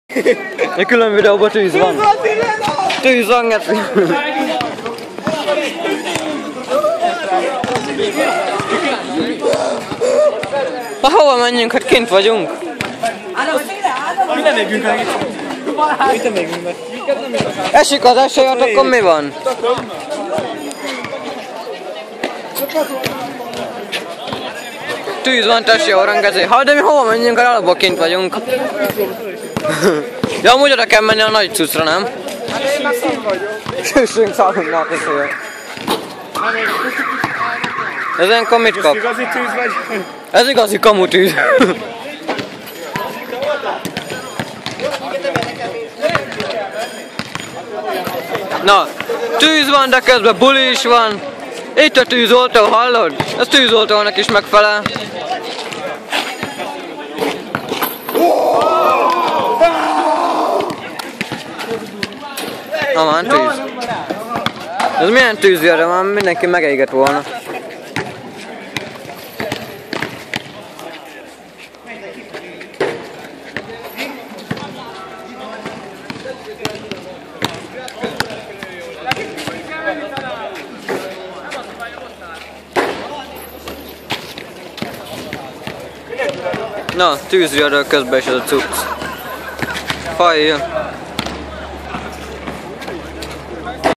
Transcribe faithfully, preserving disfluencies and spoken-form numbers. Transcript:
Egy külön videóban tűz van. Tűz van, Geci. Na hova menjünk? Hát kint vagyunk. Minden megyünk meg itt. Minden megyünk meg. Esik az eső, hát akkor mi van? Tűz van, tessék, orangezé. Hát de mi hova menjünk, hát alapból kint vagyunk. Ja, amúgy oda kell menni a nagy cuccra, nem? Hát én meg szint vagyok. Süssünk szalonnal, köszönjük. Ez ilyenkor mit kap? Ez igazi tűz vagy? Ez igazi kamutűz. Na, tűz van, de közben buli is van. Itt a tűzoltó, hallod? Ez tűzoltónak is megfelel. Na már tűz. Ez milyen tűzvér, már mindenki megégett volna. Na, tűzviadal közben is ez a cucc. Fajja.